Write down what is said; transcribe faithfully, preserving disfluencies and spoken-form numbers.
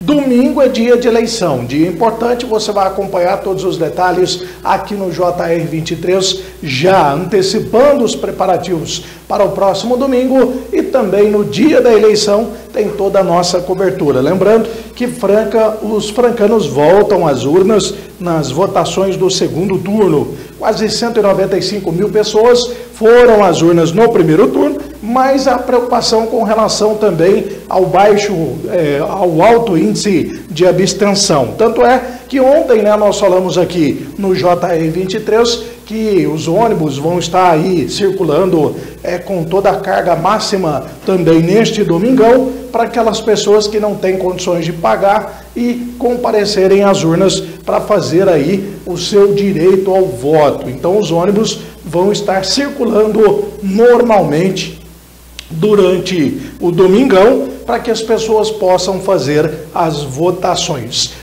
Domingo é dia de eleição, dia importante, você vai acompanhar todos os detalhes aqui no J R vinte e três, já antecipando os preparativos para o próximo domingo e também no dia da eleição tem toda a nossa cobertura. Lembrando que Franca, os francanos voltam às urnas nas votações do segundo turno. Quase cento e noventa e cinco mil pessoas foram às urnas no primeiro turno, mas a preocupação com relação também ao baixo, é, ao alto índice de abstenção. Tanto é que ontem, né, nós falamos aqui no J R vinte e três que os ônibus vão estar aí circulando é, com toda a carga máxima também neste domingão, para aquelas pessoas que não têm condições de pagar e comparecerem às urnas para fazer aí o seu direito ao voto. Então os ônibus vão estar circulando normalmente durante o domingão para que as pessoas possam fazer as votações.